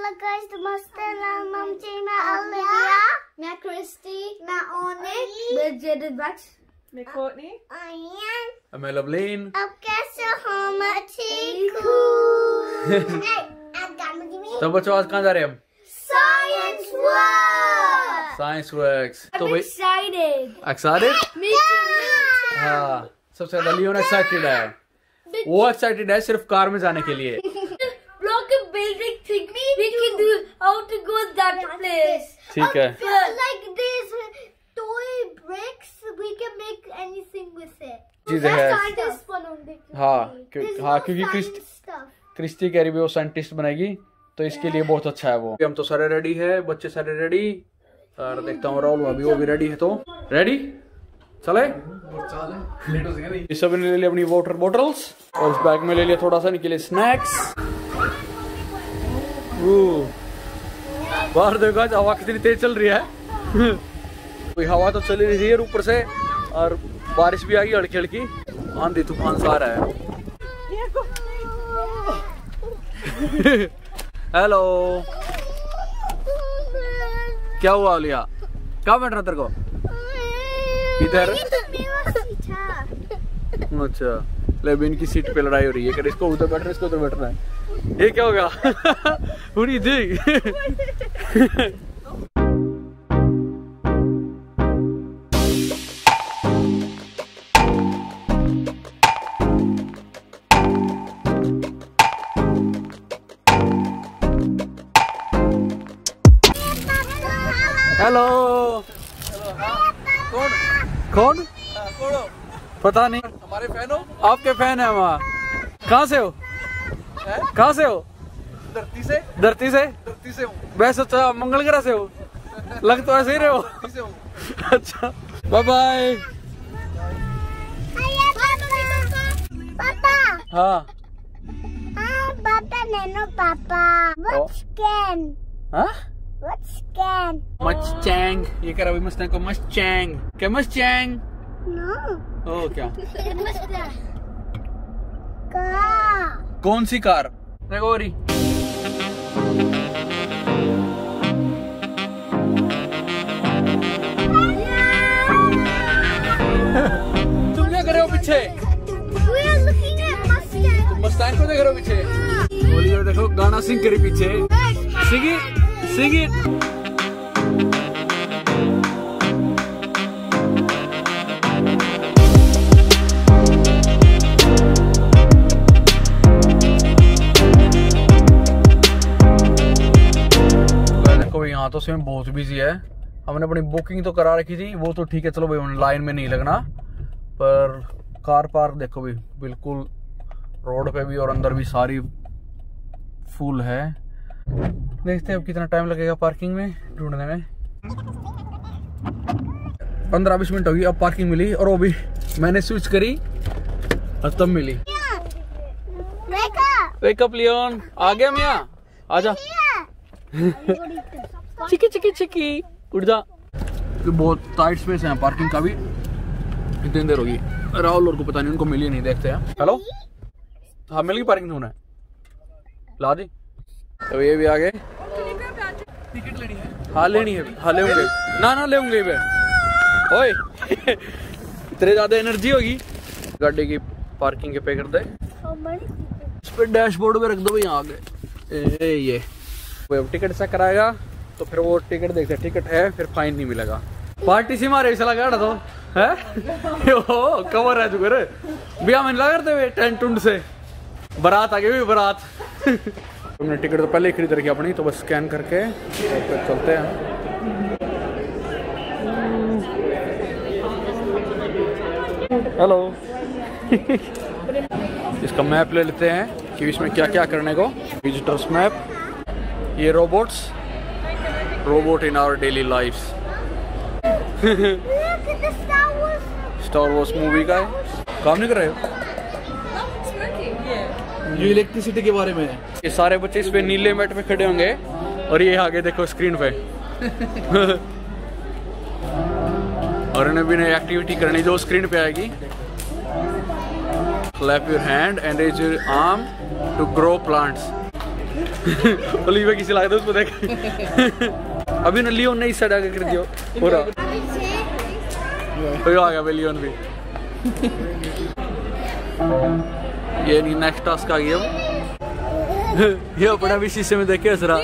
Hallo guys, namaste. Naam Chima Olivia. मैं Christy, मैं ओनिक, मैं जेडेड बैक्स, मैं कोर्टनी, आयन, मैं लवलीन। अब कैसे हो? मैं ठीक हूँ। तो बच्चों आज कहाँ जा रहे हैं हम? Science Works. Science Works। तो भाई excited. Excited? Me too. हाँ, सबसे ज्यादा लियोन एक्साइटेड है। वो एक्साइटेड है सिर्फ कार में जाने के लिए। Block a building thing. We can do how to go that place. ठीक है। Like these toy bricks, we can make anything with it. चीजें है। Scientist बनोगे। हाँ, क्योंकि क्रिस्टी कह रही है वो साइंटिस्ट बनेगी, तो इसके लिए बहुत अच्छा है वो। हम तो सारे रेडी है, बच्चे सारे रेडी, और देखता हूँ राहुल अभी वो भी रेडी है। तो रेडी चले। इस सब ने ले लिया अपनी वाटर बॉटल्स, और इस बैग में ले लिया थोड़ा सा इनके लिए स्नैक्स। बाहर देखो आज हवा कितनी तेज चल रही है। कोई हवा तो चल रही है ऊपर से, और बारिश भी आई हल्की हल्की, आंधी तूफान सा आ रहा है। हेलो, क्या हुआ ओलिया? कहाँ बैठना तेरे को? इधर। अच्छा, लेकिन इनकी सीट पे लड़ाई हो रही है, कि इसको उधर बैठना, इसको उधर बैठना है। ये क्या हो गया? पूरी देख। हेलो। कौन कौन? पता नहीं। हमारे फैन हो? आपके फैन है वहाँ। कहाँ से हो? कहाँ से हो? धरती से। धरती से? धरती से हूँ। वैसे तो मंगल ग्रह से हो, लग तो ऐसे ही रहे हो। धरती से हूँ। अच्छा, बाय बाय। पापा। हाँ पापा नैनो पापा। What's can? हाँ? What's can? मस्टैंग। ये कह रहा है मस्टैंग को मस्टैंग। क्या मस्टैंग? No. ओ क्या? कार। कौन सी कार? देखो रही। तुम क्या कर रहे हो पीछे? We are looking at Mustang. तुम मस्टैंग को देख रहे हो पीछे? बोलिए देखो गाना सिंग करी पीछे। Sing it, sing it. यहाँ तो स्वयं बहुत बिजी है। हमने अपनी बुकिंग तो करा रखी थी, वो तो ठीक है, चलो भाई लाइन में नहीं लगना, पर कार पार्क देखो भाई बिल्कुल रोड पे भी और अंदर भी सारी फुल है। देखते हैं अब कितना टाइम लगेगा पार्किंग में ढूंढने में। 15-20 मिनट होगी, अब पार्किंग मिली, और वो भी मैंने स्विच करी और तब मिली। वेकअप लियोन, आ गया मियाँ, आजा। चिकी चिकी चिकी, उठ जा। बहुत टाइट स्पेस है पार्किंग का भी। कितनी देर होगी? राहुल और को पता नहीं, उनको मिली नहीं, देखते हैं। हेलो, हाँ मिल गई पार्किंग, होना है ला दी। तो ये भी आ गए। टिकट लेनी है? हाँ लेनी है। हाँ लेंगे ना लेंगे वे। ओए इतने ज्यादा एनर्जी होगी। गाड़ी की पार्किंग के पे कर दे, इस पे डैशबोर्ड में रख दो भाई। यहाँ आगे ये टिकट चेक कराएगा, तो फिर वो टिकट देखते, टिकट है फिर फाइन नहीं मिलेगा। पार्टी से मारे चला गया तो है कवर है जुगर भैया मैंने लगा करते हुए टेंट टुंड से बारात आ गई। बारात तुमने टिकट तो पहले ही खरीद रखी अपनी, तो बस स्कैन करके तो चलते हैं। हेलो। इसका मैप ले लेते हैं कि इसमें क्या क्या करने को। विजिटर्स मैप, ये robot in our daily life. Star wars movie का है। काम नहीं कर रहे हो? ये इलेक्ट्रिसिटी के बारे में है। ये सारे बच्चे इस पे नीले मैट पे खड़े होंगे, और ये आगे देखो स्क्रीन पे। और इन्हें भी नई एक्टिविटी करनी जो स्क्रीन पे आएगी। Clap your hand and raise your arm to grow plants. Olivia किसी लगा दो उसको देख। अभी ना लियोन ने इस साइड आके कर दियो पूरा। कोई आ गया भाई लियोन भी। ये नहीं नेक्स्ट टास्क आ गया। ये अपना भी शीशे में देखे हंस रहा।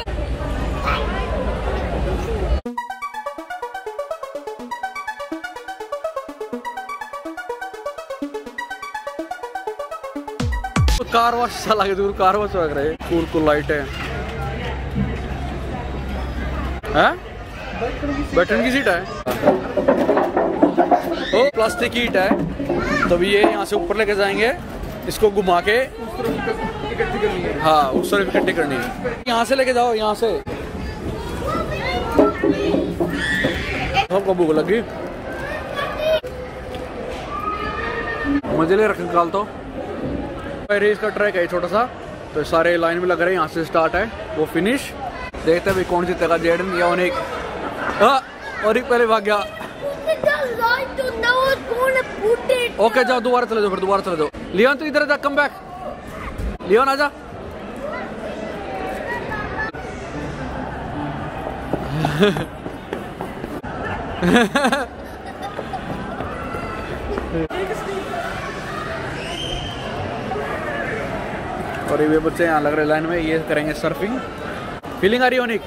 कार वॉश सा लगे दूर कार वॉश लग रहा है। कूल कूल लाइट है। बैठने की सीट है। ओ प्लास्टिक की ईट है। तभी ये यहाँ से ऊपर लेके जाएंगे, इसको घुमा के हाँ उस तरफ इकट्ठी करनी है। यहाँ से लेके जाओ, यहाँ से सबको भूख लगी। मजे ले रख निकाल तो रेस का ट्रैक है छोटा सा, तो सारे लाइन में लग रहे हैं। यहाँ से स्टार्ट है वो फिनिश। देखते हैं भाई कौन जीतेगा, जेडन या ओनिक। और एक पहले भाग गया। ओके जाओ दोबारा चले जाओ, फिर दोबारा चले जाओ। लियोन तो इधर जा, कम बैक। लियोन आजा। और ये बच्चे यहाँ लग रहे लाइन में, ये करेंगे सर्फिंग। फीलिंग आ रही है ओनिक?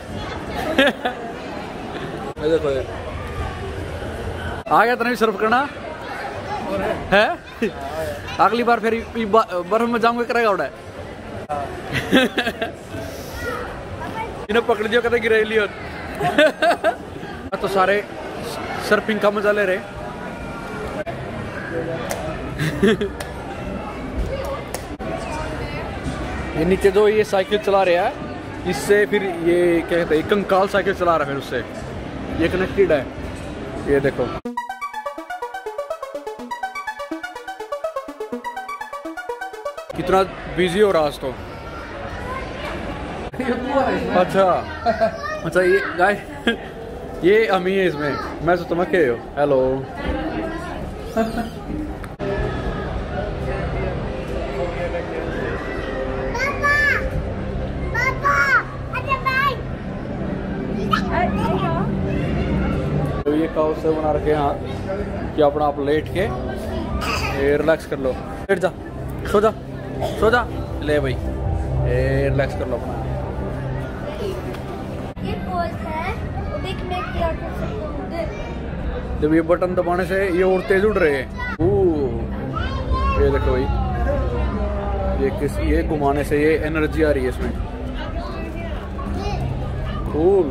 देखो आ गया तने सर्फ करना है। अगली बार फिर बर्फ में जाऊंगा करेगा उड़ा। इन्हें पकड़ दिया कहते गिरे लियोन। तो सारे सर्फिंग का मजा ले रहे। ये नीचे जो ये साइकिल चला रहा है, इससे फिर ये क्या कहते हैं कंकाल साइकिल चला रहा है, फिर उससे ये कनेक्टेड है। ये देखो कितना बिजी हो रहा आज तो। अच्छा ये गाइस ये अमी है इसमें, मैं तो तुम अकेले हो। हेलो तो ये काउ से बना रखे हाथ कि अपना आप लेट के रिलैक्स कर लो। लेट जा, सो जा, सो जा। ले भाई रिलैक्स कर लो अपना। ये पोज है, देख मैं क्या कर सकता हूँ। जब ये बटन दबाने से ये और तेज उड़ रहे हैं। ये देखो भाई, ये घुमाने से ये एनर्जी आ रही है इसमें। कूल।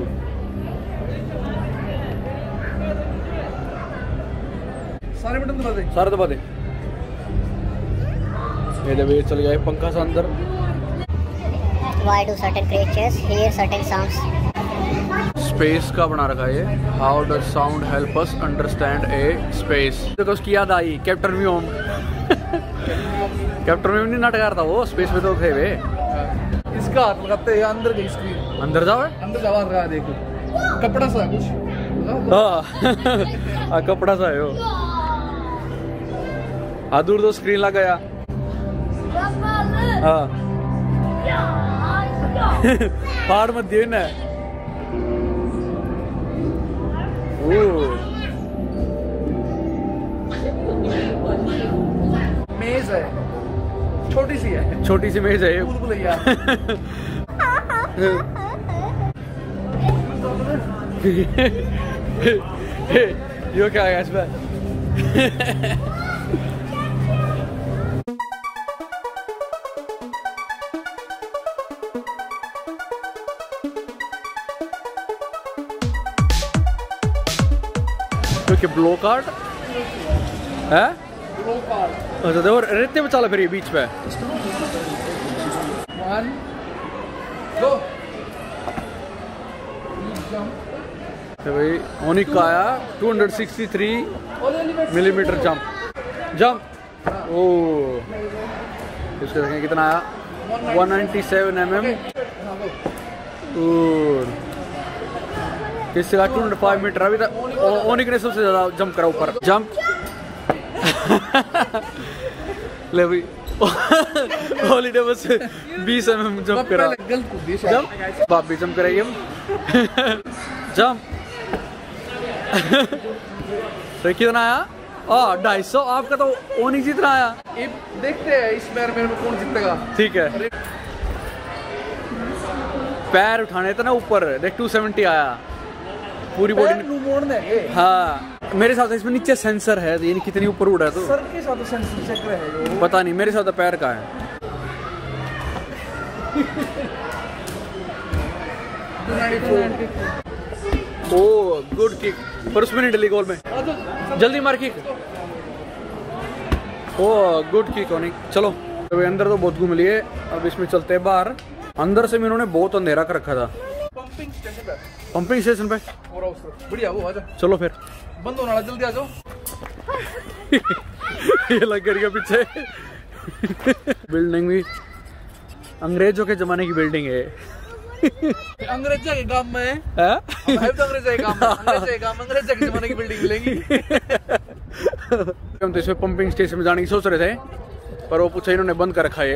सारे बटन दबा दे, सारे दबा दे। ये जब ये चल गया पंखा से अंदर। Why do certain creatures hear certain sounds? Space का बना रखा है ये। How does sound help us understand a space. देखो उसकी याद आई कैप्टन व्योम। कैप्टन व्योम नहीं नाटक था वो, स्पेस में तो थे वे। इसका हाथ लगाते हैं अंदर गई स्क्रीन। अंदर जाओ, अंदर जावा रहा देखो, कपड़ा सा कुछ। हाँ कपड़ा सा है वो। हाँ दूर तो स्क्रीन लग गया। हाँ पहाड़ मत दिए ना। मेज है, छोटी सी है, छोटी सी मेज है ये। भूल-भुलैया। यो क्या है इसमें? तो ब्लो कार्ड है। अच्छा देखो रेते में चला फिर ये बीच पे। 1 2 तो भाई ओनिक का आया 263 मिलीमीटर जंप। ओ इसके देखें कितना आया 197 mm। किससे का 205 मीटर। अभी तक ओनिक ने सबसे ज्यादा जंप करा ऊपर। जंप ले भाई हॉलीडे बस 20 mm जंप करा। गलत कूद दिया जंप बाप भी जंप कराइए हम। जंप तो कितना आया? 250। आपका तो ओनी जितना आया। ये देखते हैं इस पैर में कौन जीतेगा। ठीक है, पैर उठाने इतना ऊपर देख 270 आया पूरी बॉडी में। मोड़ देंगे। हाँ मेरे साथ इसमें नीचे सेंसर है, यानी कितनी ऊपर उड़ा है तो सर के साथ सेंसर चेक रहे जो पता नहीं, मेरे साथ पैर का है। ओ गुड किक, पर उसमें नहीं डली गोल में। जल्दी मार किक। ओ गुड किक होनी। चलो अभी अंदर तो बहुत घूम लिए, अब इसमें चलते हैं बाहर। अंदर से इन्होंने बहुत अंधेरा कर रखा था। पंपिंग स्टेशन पे। पंपिंग स्टेशन पे और बढ़िया वो आजा। चलो फिर बंद होने वाला, जल्दी आ जाओ। ये लग गया पीछे। बिल्डिंग भी अंग्रेजों के जमाने की बिल्डिंग है। अंग्रेजा के काम में है? तो अंग्रेजा के काम में, अंग्रेजा के जमाने की बिल्डिंग मिलेगी। हम तो इसमें पंपिंग स्टेशन में जाने की सोच रहे थे, पर वो पूछा इन्होंने बंद कर रखा है।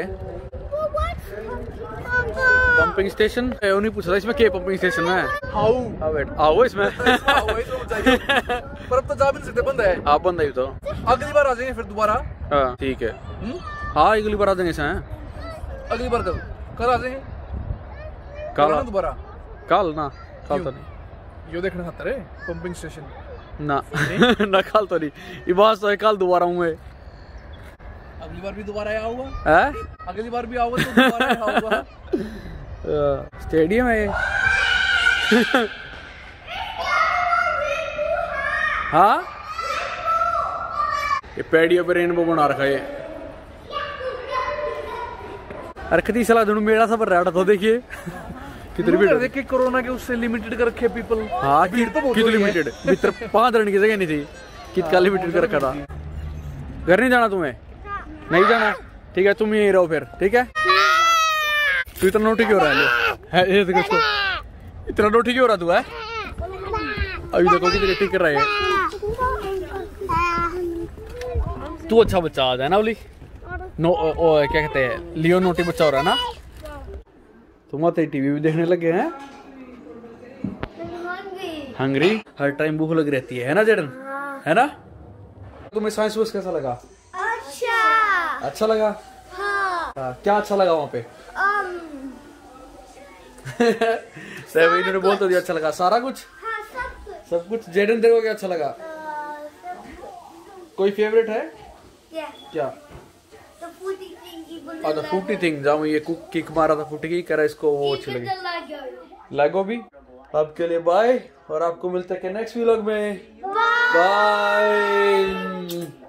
पंपिंग स्टेशन उन्हीं पूछा था इसमें क्या पंपिंग स्टेशन में है। आओ इसमें। पर अब तो जा भी नहीं सकते, बंद है। आप बंद आई तो अगली बार आ जाएंगे फिर दोबारा। हाँ ठीक है। हाँ अगली बार आ जाएंगे सर। अगली बार कब? कल आ जाएंगे। कल दोबारा कल ना, कल तो नहीं। यो देखना खाता रे पंपिंग स्टेशन ना। ना कल तो नहीं, ये बात तो है कल दोबारा हूँ। अगली बार भी दोबारा आया होगा। है? अगली बार भी आओगे तो दोबारा आया होगा। स्टेडियम है। हाँ ये पेडियो पे रेनबो बना रखा है। अरे कती सलाह दोनों मेरा सफर रहा तो देखिए कितनी भीड़ देख के कोरोना के उससे लिमिटेड कर रखे पीपल। हाँ कितनी लिमिटेड, भीतर 5 रहने की जगह नहीं थी, कितना लिमिटेड कर रखा था। घर नहीं जाना तुम्हें? नहीं जाना, ठीक है तुम यहीं रहो फिर। ठीक है तू इतना नोटी क्यों रहा है? ये देखो इसको, इतना नोटी क्यों रहा तू है? अभी देखो कितनी ठीक कर रहा है। तू अच्छा बच्चा आ जाए ना बोली। नो क्या कहते हैं, लियो नोटी बच्चा हो रहा है ना। तुम आते टीवी भी देखने लगे हैं। हंग्री हर टाइम भूख लग रहती है ना जडन, है ना? तुम्हें साइंस बस कैसा लगा? अच्छा लगा। हाँ, क्या अच्छा लगा वहाँ पे? इन्होंने बोल तो दिया अच्छा लगा सारा कुछ। हाँ, सब कुछ। जेडन तेरे को क्या अच्छा लगा? कोई फेवरेट है क्या? द फूटी थिंग, जहाँ ये कुक किक मारा था फूटी की, करा इसको वो अच्छी लगी। लेगो भी। आपके लिए बाय, और आपको मिलते हैं नेक्स्ट व्लॉग में। बाय।